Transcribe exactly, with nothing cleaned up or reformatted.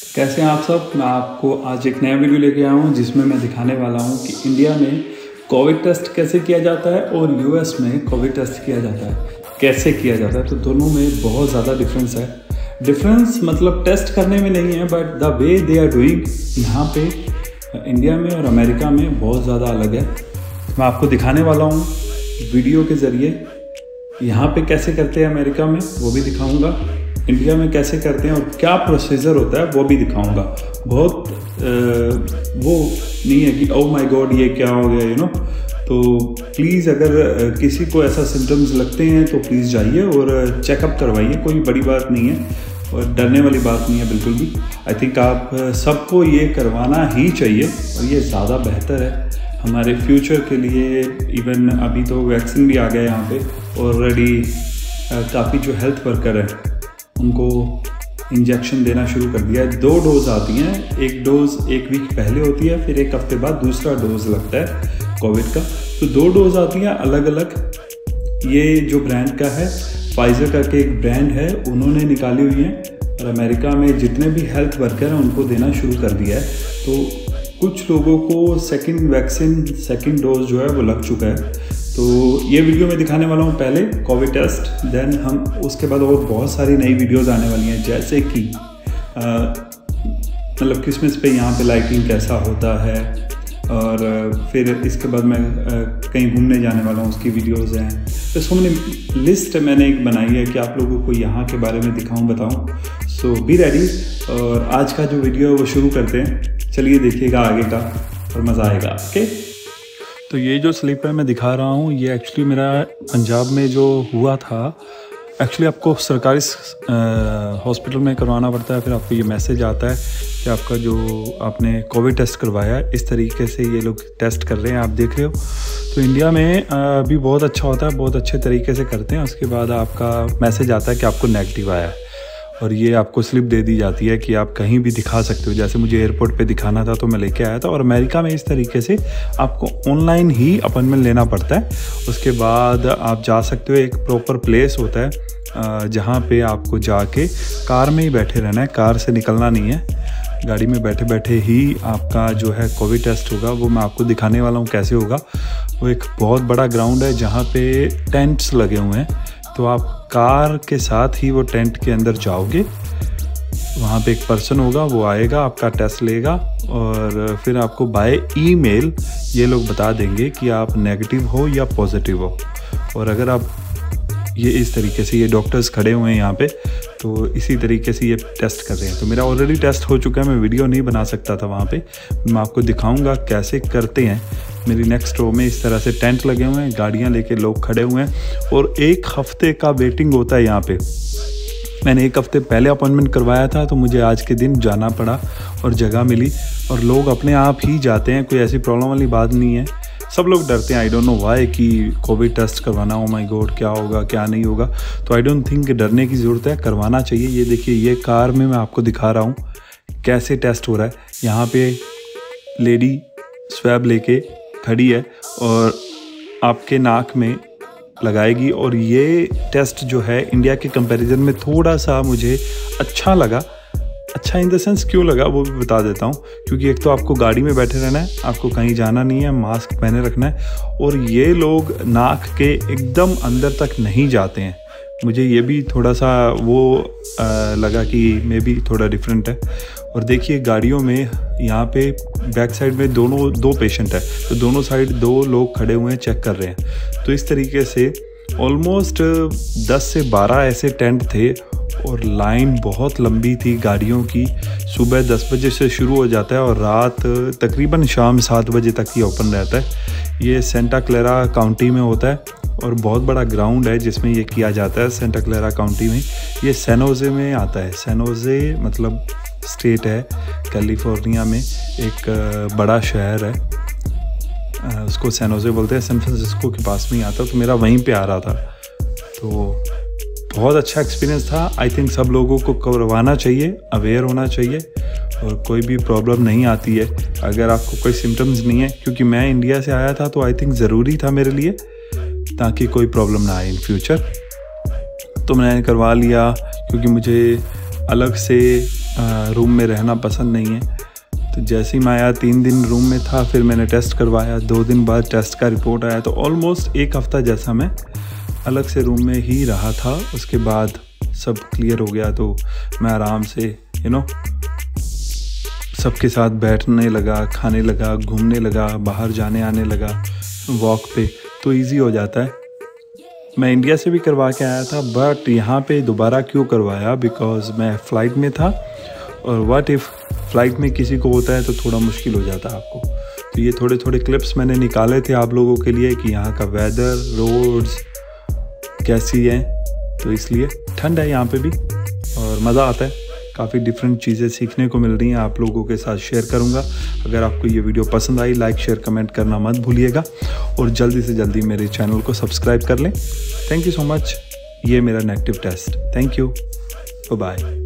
कैसे हैं आप सब। मैं आपको आज एक नया वीडियो लेके आया हूँ जिसमें मैं दिखाने वाला हूँ कि इंडिया में कोविड टेस्ट कैसे किया जाता है और यूएस में कोविड टेस्ट किया जाता है कैसे किया जाता है। तो दोनों में बहुत ज़्यादा डिफरेंस है। डिफरेंस मतलब टेस्ट करने में नहीं है, but the way they are doing यहाँ पे इंडिया में और अमेरिका में बहुत ज़्यादा अलग है। मैं आपको दिखाने वाला हूँ वीडियो के ज़रिए यहाँ पे कैसे करते हैं अमेरिका में, वो भी दिखाऊंगा। इंडिया में कैसे करते हैं और क्या प्रोसीजर होता है वो भी दिखाऊंगा। बहुत आ, वो नहीं है कि ओ माय गॉड ये क्या हो गया, यू नो। तो प्लीज़ अगर किसी को ऐसा सिम्टम्स लगते हैं तो प्लीज़ जाइए और चेकअप करवाइए। कोई बड़ी बात नहीं है और डरने वाली बात नहीं है बिल्कुल भी। आई थिंक आप सबको ये करवाना ही चाहिए और ये ज़्यादा बेहतर है हमारे फ्यूचर के लिए। इवन अभी तो वैक्सीन भी आ गया यहाँ पे ऑलरेडी। काफ़ी जो हेल्थ वर्कर है उनको इंजेक्शन देना शुरू कर दिया है। दो डोज आती हैं, एक डोज एक वीक पहले होती है, फिर एक हफ्ते बाद दूसरा डोज लगता है कोविड का। तो दो डोज आती हैं अलग अलग। ये जो ब्रांड का है फाइजर करके एक ब्रांड है, उन्होंने निकाली हुई है और अमेरिका में जितने भी हेल्थ वर्कर हैं उनको देना शुरू कर दिया है। तो कुछ लोगों को सेकंड वैक्सीन सेकंड डोज जो है वो लग चुका है। तो ये वीडियो मैं दिखाने वाला हूँ पहले कोविड टेस्ट, देन हम उसके बाद और बहुत सारी नई वीडियोस आने वाली हैं, जैसे कि मतलब क्रिसमस पे यहाँ पे लाइटिंग कैसा होता है, और फिर इसके बाद मैं आ, कहीं घूमने जाने वाला हूँ उसकी वीडियोस हैं। तो सो मैंने लिस्ट मैंने एक बनाई है कि आप लोगों को यहाँ के बारे में दिखाऊँ बताऊँ। सो बी रेडी और आज का जो वीडियो है वो शुरू करते हैं। चलिए देखिएगा आगे का और मज़ा आएगा। ओके, तो ये जो स्लिप है मैं दिखा रहा हूँ, ये एक्चुअली मेरा पंजाब में जो हुआ था। एक्चुअली आपको सरकारी हॉस्पिटल में करवाना पड़ता है, फिर आपको ये मैसेज आता है कि आपका जो आपने कोविड टेस्ट करवाया है, इस तरीके से ये लोग टेस्ट कर रहे हैं, आप देख रहे हो। तो इंडिया में अभी बहुत अच्छा होता है, बहुत अच्छे तरीके से करते हैं। उसके बाद आपका मैसेज आता है कि आपको नेगेटिव आया है और ये आपको स्लिप दे दी जाती है कि आप कहीं भी दिखा सकते हो। जैसे मुझे एयरपोर्ट पे दिखाना था तो मैं लेके आया था। और अमेरिका में इस तरीके से आपको ऑनलाइन ही अपॉइंटमेंट लेना पड़ता है। उसके बाद आप जा सकते हो, एक प्रॉपर प्लेस होता है जहाँ पे आपको जाके कार में ही बैठे रहना है, कार से निकलना नहीं है। गाड़ी में बैठे बैठे ही आपका जो है कोविड टेस्ट होगा, वो मैं आपको दिखाने वाला हूँ कैसे होगा। वो एक बहुत बड़ा ग्राउंड है जहाँ पे टेंट्स लगे हुए हैं। तो आप कार के साथ ही वो टेंट के अंदर जाओगे, वहाँ पे एक पर्सन होगा, वो आएगा, आपका टेस्ट लेगा और फिर आपको बाय ईमेल ये लोग बता देंगे कि आप नेगेटिव हो या पॉजिटिव हो। और अगर आप ये इस तरीके से, ये डॉक्टर्स खड़े हुए हैं यहाँ पे, तो इसी तरीके से ये टेस्ट कर रहे हैं। तो मेरा ऑलरेडी टेस्ट हो चुका है, मैं वीडियो नहीं बना सकता था वहाँ पे। मैं आपको दिखाऊंगा कैसे करते हैं। मेरी नेक्स्ट रो में इस तरह से टेंट लगे हुए हैं, गाड़ियाँ लेके लोग खड़े हुए हैं और एक हफ्ते का वेटिंग होता है यहाँ पे। मैंने एक हफ्ते पहले अपॉइंटमेंट करवाया था, तो मुझे आज के दिन जाना पड़ा और जगह मिली। और लोग अपने आप ही जाते हैं, कोई ऐसी प्रॉब्लम वाली बात नहीं है। सब लोग डरते हैं, आई डोंट नो व्हाई, कि कोविड टेस्ट करवाना, ओ माय गॉड क्या होगा क्या नहीं होगा। तो आई डोंट थिंक डरने की ज़रूरत है, करवाना चाहिए। ये देखिए, ये कार में मैं आपको दिखा रहा हूँ कैसे टेस्ट हो रहा है। यहाँ पे लेडी स्वैब लेके खड़ी है और आपके नाक में लगाएगी। और ये टेस्ट जो है इंडिया के कंपैरिजन में थोड़ा सा मुझे अच्छा लगा। अच्छा इन द सेंस क्यों लगा वो भी बता देता हूँ। क्योंकि एक तो आपको गाड़ी में बैठे रहना है, आपको कहीं जाना नहीं है, मास्क पहने रखना है, और ये लोग नाक के एकदम अंदर तक नहीं जाते हैं। मुझे ये भी थोड़ा सा वो आ, लगा कि मे बी थोड़ा डिफरेंट है। और देखिए गाड़ियों में यहाँ पे बैक साइड में दोनों दो पेशेंट है, तो दोनों साइड दो लोग खड़े हुए हैं, चेक कर रहे हैं। तो इस तरीके से ऑलमोस्ट दस से बारह ऐसे टेंट थे और लाइन बहुत लंबी थी गाड़ियों की। सुबह दस बजे से शुरू हो जाता है और रात तकरीबन शाम सात बजे तक ही ओपन रहता है। ये सेंटा क्लेरा काउंटी में होता है और बहुत बड़ा ग्राउंड है जिसमें ये किया जाता है, सेंटा क्लेरा काउंटी में। ये सैन होजे में आता है। सैन होजे मतलब स्टेट है कैलिफोर्निया में, एक बड़ा शहर है, उसको सैन होजे बोलते हैं। सैन फ्रांसिस्को के पास में ही आता है। तो मेरा वहीं पे आ रहा था, तो बहुत अच्छा एक्सपीरियंस था। आई थिंक सब लोगों को करवाना चाहिए, अवेयर होना चाहिए, और कोई भी प्रॉब्लम नहीं आती है अगर आपको कोई सिम्टम्स नहीं है। क्योंकि मैं इंडिया से आया था, तो आई थिंक ज़रूरी था मेरे लिए, ताकि कोई प्रॉब्लम ना आए इन फ्यूचर। तो मैंने करवा लिया, क्योंकि मुझे अलग से रूम में रहना पसंद नहीं है। तो जैसे ही मैं आया तीन दिन रूम में था, फिर मैंने टेस्ट करवाया, दो दिन बाद टेस्ट का रिपोर्ट आया, तो ऑलमोस्ट एक हफ़्ता जैसा मैं अलग से रूम में ही रहा था। उसके बाद सब क्लियर हो गया, तो मैं आराम से यू नो सबके साथ बैठने लगा, खाने लगा, घूमने लगा, बाहर जाने आने लगा वॉक पे, तो इजी हो जाता है। मैं इंडिया से भी करवा के आया था, बट यहाँ पे दोबारा क्यों करवाया, बिकॉज़ मैं फ़्लाइट में था, और व्हाट इफ़ फ़्लाइट में किसी को होता है तो थोड़ा मुश्किल हो जाता है आपको। तो ये थोड़े थोड़े क्लिप्स मैंने निकाले थे आप लोगों के लिए कि यहाँ का वेदर, रोड्स कैसी है। तो इसलिए ठंड है यहाँ पे भी और मज़ा आता है, काफ़ी डिफरेंट चीज़ें सीखने को मिल रही हैं, आप लोगों के साथ शेयर करूँगा। अगर आपको ये वीडियो पसंद आई, लाइक शेयर कमेंट करना मत भूलिएगा, और जल्दी से जल्दी मेरे चैनल को सब्सक्राइब कर लें। Thank you so much. ये मेरा negative test. Thank you, bye bye.